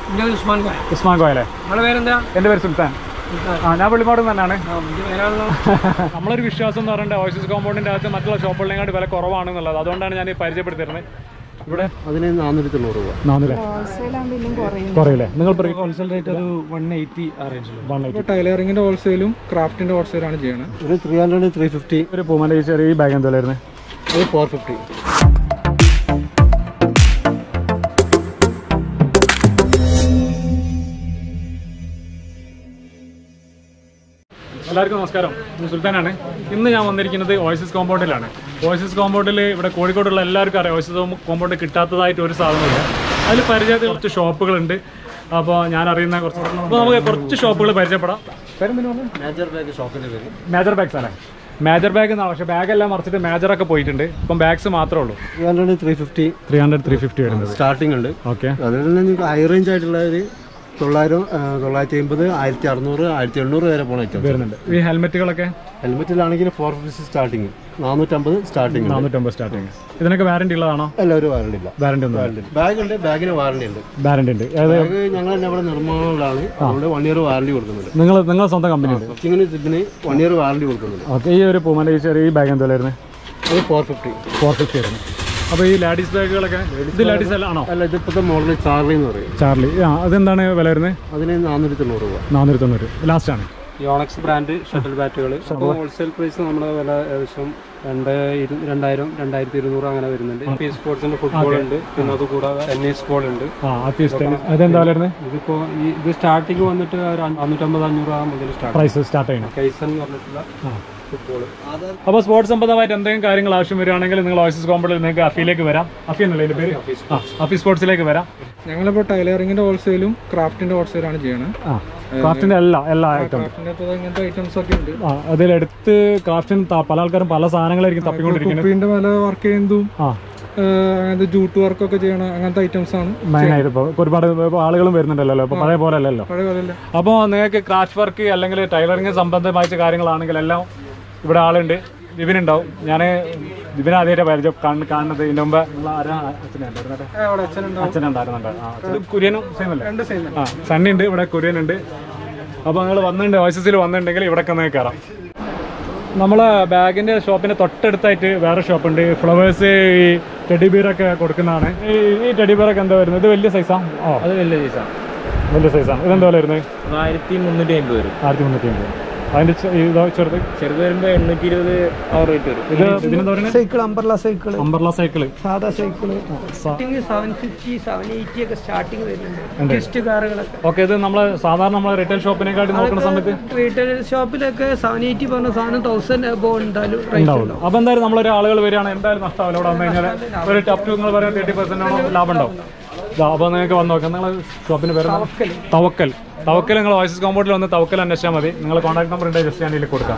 ഉസ്മാൻ കോയല്ലേ? എൻ്റെ പേര് സുൽത്താൻ. ഞാൻ വെള്ളിമാട് തന്നെയാണ്. നമ്മളൊരു വിശ്വാസം എന്ന് പറയുന്നത് ഓയസിസ് കോമ്പൗണ്ടിൻ്റെ അകത്ത് മറ്റുള്ള ഷോപ്പുകളെക്കാട്ട് വില കുറവാണെന്നുള്ളത്. അതുകൊണ്ടാണ് ഞാൻ പരിചയപ്പെടുത്തിയിരുന്നത്. ഇവിടെ അതിന് 490 രൂപ. 400 കുറയില്ലേ? നിങ്ങൾ ഹോൾസെയിൽ റേറ്റ് ഒരു 180 ആ റേഞ്ചിൽ. ടൈലറിങ്ങിന്റെ ഹോൾസെയിലും ക്രാഫ്റ്റിന്റെ ഹോൾസെയിലാണ് ചെയ്യണത്. ഒരു 300 350. ഒരു പൂമന്റെ ഈ ചെറിയ ബാഗ് എന്തായാലും അത് 450. എല്ലാവർക്കും നമസ്കാരം. സുൽത്താനാണ്. ഇന്ന് ഞാൻ വന്നിരിക്കുന്നത് ഓയസിസ് കോമ്പൗണ്ടിലാണ്. ഓയസിസ് കോമ്പൗണ്ടിൽ ഇവിടെ കോഴിക്കോടുള്ള എല്ലാവർക്കും അറിയാം ഓയസിസ് കോമ്പൗണ്ട് കിട്ടാത്തതായിട്ട് ഒരു സാധനമില്ല. അതിൽ പരിചയത്തിൽ കുറച്ച് ഷോപ്പുകളുണ്ട്. അപ്പോൾ ഞാൻ അറിയുന്ന കുറച്ച് നമുക്ക് കുറച്ച് ഷോപ്പുകൾ പരിചയപ്പെടാം. മേജർ ബാഗ്സ് ആണ്. മേജർ ബാഗ് എന്നാണ്, പക്ഷേ ബാഗെല്ലാം മറിച്ചിട്ട് മേജറൊക്കെ പോയിട്ടുണ്ട്. ഇപ്പം ബാഗ്സ് മാത്രമേ ഉള്ളൂ. 300 350 വരുന്നത് സ്റ്റാർട്ടിംഗ് ഉണ്ട്. ഓക്കെ, അതുപോലെ നിങ്ങൾക്ക് ഹൈ റേഞ്ച് ആയിട്ടുള്ള 900 950 1600 1700 വരെ പോകുന്ന ഐറ്റം വരുന്നുണ്ട്. ഈ ഹെൽമെറ്റുകളൊക്കെ ഹെൽമെറ്റിലാണെങ്കിൽ 450 സ്റ്റാർട്ടിങ്, 450 സ്റ്റാർട്ടിങ്, 450 സ്റ്റാർട്ടിങ്. ഇതിനൊക്കെ വാറണ്ടി ഉള്ളതാണോ? അല്ല, ഒരു വാറണ്ടി ഇല്ല. വാറണ്ടി ഒന്നും. ബാഗ് ഉണ്ട്, ബാഗിന് വാറണ്ടി ഉണ്ട്. വാറണ്ടി ഉണ്ട്. ബാഗ് ഞങ്ങൾ തന്നെ ഇവിടെ നിർമ്മാണങ്ങളാണ്, അതുകൊണ്ട് 1 ഇയർ വാറണ്ടി കൊടുക്കുന്നുണ്ട്. നിങ്ങൾ സ്വന്തം കമ്പനി ഉണ്ട്? സ്റ്റിച്ചിങ്ങിന് ഇതിന് 1 ഇയർ വാറണ്ടി കൊടുക്കുന്നുണ്ട്. ഓക്കെ. ഈ ഒരു പൂമന്റെ ഈ ചെറിയ ബാഗ് എന്തായാലും അത് 450 വരുന്നു. അപ്പോൾ ഈ ലേഡീസ് ബാഗുകളൊക്കെ ഇത് ലേഡീസ് അല്ല ആണോ? അല്ല, ഇതിപ്പോഴത്തെ മോഡൽ ചാർലി എന്ന് പറയും. ചാർലി. അതെന്താണ് വില വരുന്നത്? അതിന് 490 രൂപ. 490 ലാസ്റ്റ് ആണ്. യോണക്സ് ബ്രാൻഡ് ഷട്ടിൽ ബാറ്റുകൾ. ഹോൾസെയിൽ പ്രൈസ് നമ്മുടെ വില ഏകദേശം 2000 2200 അങ്ങനെ വരുന്നുണ്ട്. പി സ്പോർട്സിന്റെ ഫുട്ബോൾ ഉണ്ട്, പിന്നെ അത് കൂടാതെ ടെന്നീസ് ബോൾ ഉണ്ട്. അതെന്താ വരുന്നത്? ഇതിപ്പോ ഇത് സ്റ്റാർട്ടിങ് വന്നിട്ട് 450-500 മുതൽ പ്രൈസ് സ്റ്റാർട്ട് ചെയ്യണം. കൈസൺ എന്ന് പറഞ്ഞിട്ടുള്ള ഫുട്ബോൾ. അപ്പോൾ സ്പോർട്സ് സംബന്ധമായിട്ട് എന്തെങ്കിലും കാര്യങ്ങൾ ആവശ്യം വരികയാണെങ്കിൽ നിങ്ങൾ ഓയസിസ് കോമ്പൗണ്ടിൽ നിങ്ങൾക്ക് അഫിയിലേക്ക് വരാം. അഫി എന്നല്ലേ ഇതിന്റെ പേര്? അഫി സ്പോർട്സിലേക്ക് വരാം. ഞങ്ങളിപ്പോൾ ടൈലറിങ്ങിന്റെ ഹോൾസെയിലും ക്രാഫ്റ്റിന്റെ ഹോൾസെയിലാണ് ചെയ്യണത്. ക്രാഫ്റ്റിന്റെ എല്ലാ ഇങ്ങനത്തെ ഐറ്റംസ് ഒക്കെ ഉണ്ട്. അതിലെടുത്ത് ക്രാഫ്റ്റിന് പല ആൾക്കാരും പല സാധനങ്ങളായിരിക്കും തപ്പിക്കൊണ്ടിരിക്കുന്നത്. പല വർക്ക് ചെയ്യുന്നതും അങ്ങനത്തെ ജൂട്ട് വർക്കൊക്കെ ചെയ്യണം, അങ്ങനത്തെ ഐറ്റംസ് ആണ് മെയിനായിട്ട്. ഇപ്പോൾ ഒരുപാട് ആളുകളും വരുന്നുണ്ടല്ലോ, ഇപ്പോൾ പഴയ പോലെ അല്ലല്ലോ. അപ്പോൾ നിങ്ങൾക്ക് ക്രാഫ്റ്റ് വർക്ക് അല്ലെങ്കിൽ ടൈലറിങ് സംബന്ധമായ കാര്യങ്ങളാണെങ്കിൽ എല്ലാം ഇവിടെ ആളുണ്ട്. വിപിനുണ്ടാവും. ഞാൻ വിപിനെ ആദ്യമായിട്ട് പരിചയം കാണുന്നത്. ഇതിൻ്റെ മുമ്പ് അച്ഛനുണ്ടായിരുന്നുണ്ട്. കുര്യനും സെയിമല്ലേ? സണ്ണി ഉണ്ട്, ഇവിടെ കുര്യനുണ്ട്. അപ്പോൾ നിങ്ങൾ വന്നിട്ടുണ്ട്, ഓയസിസിൽ വന്നിട്ടുണ്ടെങ്കിൽ ഇവിടെയൊക്കെ നിങ്ങൾക്ക് കയറാം. നമ്മളെ ബാഗിൻ്റെ ഷോപ്പിൻ്റെ തൊട്ടടുത്തായിട്ട് വേറെ ഷോപ്പുണ്ട്. ഫ്ലവേഴ്സ് ഈ ടെഡി ബിയറൊക്കെ കൊടുക്കുന്നതാണ്. ഈ ടെഡി ബിയറൊക്കെ എന്താ വരുന്നത്? ഇത് വലിയ സൈസാണ്? അത് വലിയ സൈസാണ്. ഇതെന്താ വരുന്നത്? 1350 വരും. 1350. അതിന്റെ ചെറുത് വരുമ്പോ 820 റേറ്റ് വരും. ഇതിനെന്താ പറയുന്നത്? സൈക്കിൾ, അംബർല സൈക്കിൾ, സാധാ സൈക്കിള് 750 780 ഒക്കെ സ്റ്റാർട്ടിങ് വരുന്നുണ്ട്. ഓക്കെ. ഇത് നമ്മള് സാധാരണ നമ്മളെ റീറ്റെയിൽ ഷോപ്പിനെക്കാട്ടി നോക്കുന്ന സമയത്ത് റീറ്റെയിൽ ഷോപ്പിലൊക്കെ 780 പറഞ്ഞ സാധനം 1000 ഉണ്ടാവും. അപ്പൊ എന്തായാലും നമ്മളൊരു ആളുകൾ വരികയാണ്, എന്തായാലും നഷ്ടമാവില്ല. ഇവിടെ വന്നു കഴിഞ്ഞാൽ ഒരു ടപ്പ് ടു നിങ്ങൾ പറയാൻ 30% ലാഭം ഉണ്ടാവും. അപ്പോൾ നിങ്ങൾക്ക് വന്ന് നോക്കാം. നിങ്ങൾ ഷോപ്പിന് പേര് തവക്കൽ. നിങ്ങൾ ഓയസിസ് കോമ്പൗണ്ടിൽ വന്ന് തവക്കൽ അന്വേഷിച്ചാൽ മതി. നിങ്ങൾ കോൺടാക്ട് നമ്പർ ഉണ്ട്, ജസ്റ്റ് ഞാൻ ഇതിൽ കൊടുക്കാം.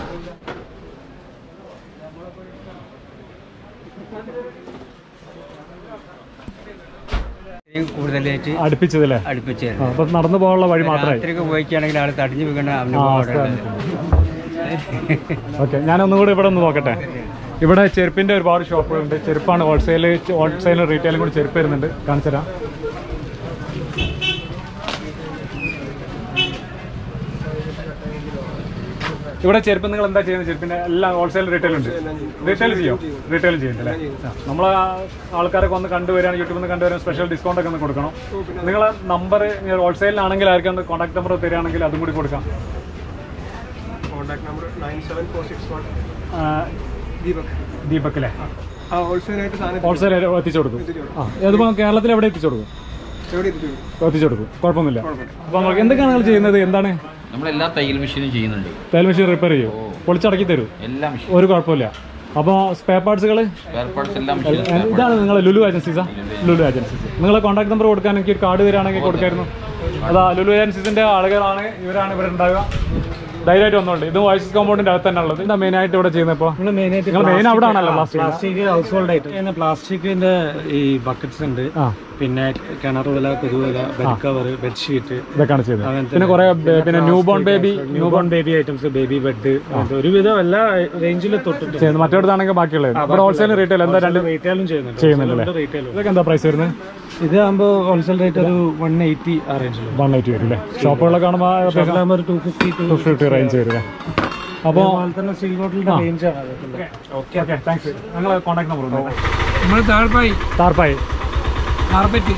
കൂടുതലായിട്ട് അടുപ്പിച്ചതല്ലേ? അപ്പൊ നടന്നു പോകാനുള്ള വഴി മാത്രമേ പോയിക്കുകയാണെങ്കിൽ ആൾ തടിഞ്ഞു വീഴണം. ഓക്കെ, ഞാനൊന്നും കൂടി ഇവിടെ ഒന്ന് നോക്കട്ടെ. ഇവിടെ ചെരുപ്പിന്റെ ഒരുപാട് ഷോപ്പുകളുണ്ട്. ചെരുപ്പാണ് ഹോൾസെയിലും റീറ്റെയിലും കൂടി ചെരുപ്പ് വരുന്നുണ്ട്. കാണിച്ചുതരാം. ഇവിടെ ചെരുപ്പ് നിങ്ങൾ എന്താ ചെയ്യുന്നത്? ചെരുപ്പിന്റെ എല്ലാം ഹോൾസെയിൽ റീറ്റെയിൽ ഉണ്ട്. റീറ്റെയിൽ ചെയ്യുന്നുണ്ടല്ലേ? നമ്മളെ ആൾക്കാരൊക്കെ ഒന്ന് കണ്ടുവരാൻ, യൂട്യൂബിൽ നിന്ന് കണ്ടുവരാൻ സ്പെഷ്യൽ ഡിസ്കൗണ്ട് ഒക്കെ ഒന്ന് കൊടുക്കണം. നിങ്ങളെ നമ്പർ ഹോൾസെയിലാണെങ്കിൽ ആർക്കും കോൺടാക്ട് നമ്പർ തരികയാണെങ്കിൽ അതും കൂടി കൊടുക്കാം. കോൺടാക്ട് നമ്പർ 97461 ദീപക് അല്ലേ? ഹോൾസെയിൽ എത്തിച്ചു കൊടുക്കും. അതിപ്പോ കേരളത്തിൽ എവിടെ എത്തിച്ചു കൊടുക്കും? കുഴപ്പമൊന്നുമില്ല. അപ്പൊ നമുക്ക് എന്തൊക്കെയാണ് നിങ്ങൾ ചെയ്യുന്നത്? എന്താണ്? നമ്മളെല്ലാ തയ്യൽ മെഷീനും ചെയ്യുന്നുണ്ട്. തയ്യൽ മെഷീൻ റിപ്പയർ ചെയ്യും, പൊളിച്ചടക്കി തരും, ഒരു കുഴപ്പമില്ല. അപ്പോൾ സ്പെയർ പാർട്സുകൾ ഇതാണ് നിങ്ങൾ ലുലു ഏജൻസീസാ? ലുലു ഏജൻസീസ്. നിങ്ങളെ കോൺടാക്ട് നമ്പർ കൊടുക്കാൻ എനിക്ക് ഒരു കാർഡ് തരാണെങ്കിൽ കൊടുക്കായിരുന്നു. അതാ ലുലു ഏജൻസീസിന്റെ ആളുകളാണ്, ഇവരാണ് ഇവിടെ ഉണ്ടാവുക. ധൈര്യമായിട്ട് വന്നോണ്ട്. ഇത് ഓയസിസ് കോമ്പൗണ്ടിന്റെ അകത്ത് തന്നെ ഉള്ളത്. എന്താ മെയിൻ ആയിട്ട് ഇവിടെ ചെയ്യുന്നത്? ഇപ്പോൾ മെയിൻ അവിടെ ആണല്ലോ പ്ലാസ്റ്റിക് ഹൗസ് ഹോൾഡ് ആയിട്ട് പ്ലാസ്റ്റിക്കിന്റെ ഈ ബക്കറ്റ്സ് ഉണ്ട്, പിന്നെ കിണർ വില, കൊതുവില, ബെഡ് കവർ, ബെഡ്ഷീറ്റ്, ഇതൊക്കെയാണ് ചെയ്യുന്നത്. പിന്നെ കുറെ പിന്നെ new born baby items, baby bed, ഒരുവിധം എല്ലാ റേഞ്ചിലും തൊട്ടിട്ട് മറ്റേടത്താണെങ്കിൽ ബാക്കിയുള്ളത്. ഇവിടെ ഹോൾസെയിൽ റീറ്റെയിൽ എന്താ? രണ്ട് റീറ്റെയിലും ചെയ്യുന്നുണ്ടല്ലേ? ഇതൊക്കെ എന്താ പ്രൈസ് വരുന്നത്? ഇതാകുമ്പോൾ ഹോൾസെയിൽ റേറ്റ് ഒരു 180 ആ റേഞ്ചിൽ 180 വരും അല്ലേ? ഷോപ്പുകളൊക്കെ കാണുമ്പോൾ 250 റേഞ്ച് വരും അല്ലേ? അപ്പോൾ തന്നെ സ്റ്റീൽ ബോട്ടിലിന്റെ റേഞ്ചാണ്. Okay thanks. ഞങ്ങൾ കോൺടാക്ട് നമ്പർ ഉണ്ട്. നമ്മൾ താർപ്പായി കാർപ്പറ്റ്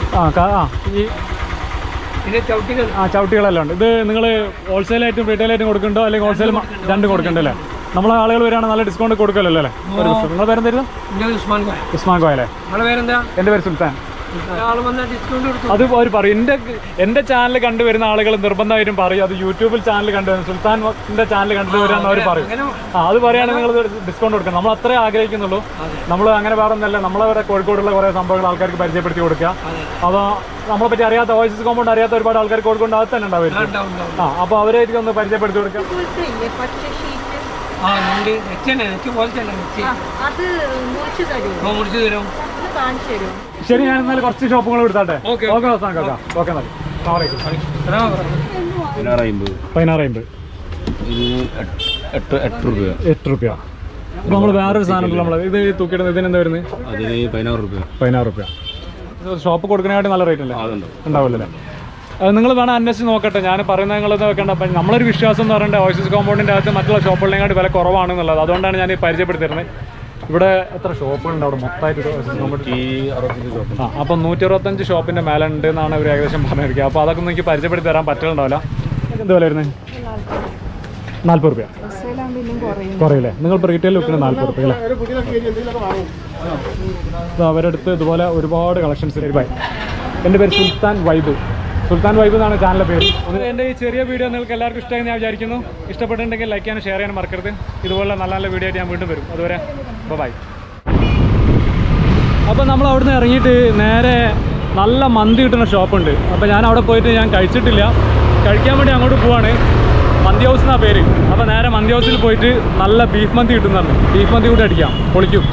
ഈ ചവിട്ടികളെല്ലാം ഉണ്ട്. ഇത് നിങ്ങൾ ഹോൾസെയിലായിട്ടും റീറ്റെയിലായിട്ടും കൊടുക്കുന്നുണ്ടോ അല്ലെങ്കിൽ ഹോൾസെയിൽ രണ്ടും കൊടുക്കണ്ടല്ലേ? നമ്മളെ ആളുകൾ വരികയാണെങ്കിൽ നല്ല ഡിസ്കൗണ്ട് കൊടുക്കല്ലോ അല്ലേ? നിങ്ങളുടെ പേരെന്തായിരുന്നു? ഉസ്മാൻ കോയ അല്ലേ? എൻ്റെ പേര് സുൽത്താൻ. അത് അവർ പറയും. എൻ്റെ ചാനൽ കണ്ടുവരുന്ന ആളുകൾ നിർബന്ധമായിട്ടും പറയും, അത് യൂട്യൂബിൽ ചാനൽ കണ്ടുവരുന്ന സുൽത്താൻ്റെ ചാനൽ കണ്ടുവരാന്ന് അവർ പറയും. അത് പറയുകയാണെങ്കിൽ നിങ്ങൾ ഡിസ്കൗണ്ട് കൊടുക്കണം. നമ്മൾ അത്രേ ആഗ്രഹിക്കുന്നുള്ളൂ. നമ്മൾ അങ്ങനെ വേറെ ഒന്നല്ല, നമ്മളവിടെ കോഴിക്കോടുള്ള കുറേ സംഭവങ്ങൾ ആൾക്കാർക്ക് പരിചയപ്പെടുത്തി കൊടുക്കുക. അപ്പോൾ നമ്മളെ പറ്റി അറിയാത്ത ഓയസിസ് കോമ്പൗണ്ട് അറിയാത്ത ഒരുപാട് ആൾക്കാർ കോഴിക്കോട് അകത്ത് തന്നെ ഉണ്ടാവും. അപ്പോൾ അവരായിരിക്കും ഒന്ന് പരിചയപ്പെടുത്തി കൊടുക്കുക. ശരി, ഞാൻ എന്നാലും കുറച്ച് ഷോപ്പുകൾ എടുത്താട്ടെ. ഓക്കെ ഓക്കെ എന്നാൽ 1650 8 രൂപ. അപ്പോൾ നമ്മൾ വേറൊരു സാധനം നമ്മൾ ഇത് തൂക്കിയിടുന്നത് ഇതിനെന്താ വരുന്നത്? 16 രൂപ. ഷോപ്പ് കൊടുക്കുന്നതിനായിട്ട് നല്ല റേറ്റ് അല്ലേ? ഉണ്ടാവില്ലല്ലേ? അത് നിങ്ങൾ വേണം അന്വേഷിച്ച് നോക്കട്ടെ. ഞാൻ പറയുന്നത് നിങ്ങളത് വെക്കേണ്ട. അപ്പം നമ്മളൊരു വിശ്വാസം എന്ന് പറയുന്നത് ഓയസിസ് കോമ്പൗണ്ടിൻ്റെ അകത്ത് മറ്റുള്ള ഷോപ്പുകളിനെക്കാട്ട് വില കുറവാണെന്നുള്ളത്. അതുകൊണ്ടാണ് ഞാൻ പരിചയപ്പെടുത്തിയിരുന്നത്. ഇവിടെ എത്ര ഷോപ്പുകളുണ്ട് അവിടെ മൊത്തമായിട്ട്? അപ്പം 165 ഷോപ്പിൻ്റെ മേലെ ഉണ്ട് എന്നാണ് അവർ ഏകദേശം പറഞ്ഞിരിക്കുക. അപ്പോൾ അതൊക്കെ എനിക്ക് പരിചയപ്പെടുത്തി തരാൻ പറ്റുന്നുണ്ടാവില്ല. എന്ത് വില വരുന്നത്? 40 രൂപ കുറയില്ലേ? നിങ്ങൾ റീറ്റെയിൽ വെക്കുന്നത് 40 രൂപ അല്ലേ? അവരുടെ അടുത്ത് ഇതുപോലെ ഒരുപാട് കളക്ഷൻസ്. എൻ്റെ പേര് സുൽത്താൻ വൈബ് എന്നാണ് ചാനലിൻ്റെ പേര്. എൻ്റെ ഈ ചെറിയ വീഡിയോ നിങ്ങൾക്ക് എല്ലാവർക്കും ഇഷ്ടമായി ഞാൻ വിചാരിക്കുന്നു. ഇഷ്ടപ്പെട്ടിട്ടുണ്ടെങ്കിൽ ലൈക്ക് ചെയ്യാനും ഷെയർ ചെയ്യാനും മറക്കരുത്. ഇതുപോലെ നല്ല നല്ല വീഡിയോ ആയിട്ട് ഞാൻ വീണ്ടും വരും. അതുവരെ ബൈ. അപ്പോൾ നമ്മൾ അവിടുന്ന് ഇറങ്ങിയിട്ട് നേരെ നല്ല മന്തി കിട്ടുന്ന ഷോപ്പുണ്ട്. അപ്പോൾ ഞാൻ അവിടെ പോയിട്ട് ഞാൻ കഴിച്ചിട്ടില്ല. കഴിക്കാൻ വേണ്ടി അങ്ങോട്ട് പോവാണ്. മന്തി ഹൗസ് എന്നാണ് പേര്. അപ്പോൾ നേരെ മന്തി ഹൗസിൽ പോയിട്ട് നല്ല ബീഫ് മന്തി കിട്ടുന്നുണ്ട്. ബീഫ് മന്തി കൂടെ അടിക്കാം, പൊളിക്കും.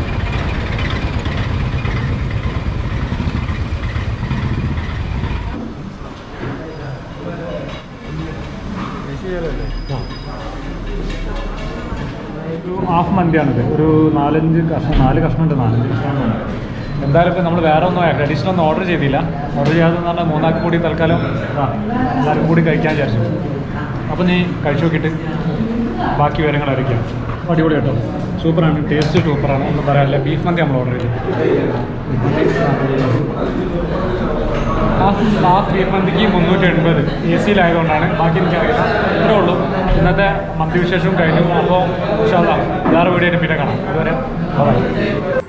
ഹാഫ് മന്തിയാണിത്. ഒരു 4 കഷ്ണമുണ്ട്. 4 കഷ്ണമുണ്ട്. എന്തായാലും ഇപ്പം നമ്മൾ വേറെ ഒന്നും ട്രഡീഷണൽ ഒന്നും ഓർഡർ ചെയ്തില്ല. ഓർഡർ ചെയ്യാതെന്ന് പറഞ്ഞാൽ 3 ആൾക്ക് കൂടി തൽക്കാലം എല്ലാവരും കൂടി കഴിക്കാൻ വിചാരിച്ചു. അപ്പം നീ കഴിച്ചു നോക്കിയിട്ട് ബാക്കി വിവരങ്ങൾ അറിയിക്കാം. അടിപൊളി കേട്ടോ, സൂപ്പറാണ്, ടേസ്റ്റ് സൂപ്പറാണ്, ഒന്നും പറയാനില്ല. ബീഫ് മന്തി നമ്മൾ ഓർഡർ ചെയ്തു. ഹാഫ് ബീഫ് മന്തിക്ക് 380 AC-ലായതുകൊണ്ടാണ്. ബാക്കി എനിക്കറിയില്ല. ഇത്രേ ഉള്ളൂ. ഇന്നത്തെ മന്തി വിശേഷവും കഴിഞ്ഞു. അപ്പോൾ ഇൻഷാ അല്ലാഹ് വേറെ വീഡിയോ ആയിട്ട് പിന്നെ കാണാം. അതുവരെ ബൈ.